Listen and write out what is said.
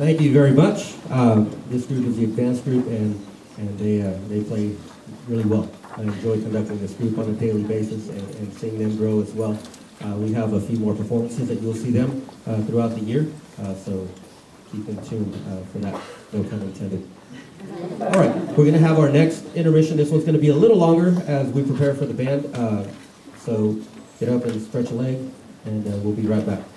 Thank you very much. This group is the advanced group, and they play really well. I enjoy conducting this group on a daily basis and seeing them grow as well. We have a few more performances that you'll see them throughout the year, so keep in tune for that, no pun intended. All right, we're going to have our next intermission. This one's going to be a little longer as we prepare for the band, so get up and stretch a leg, and we'll be right back.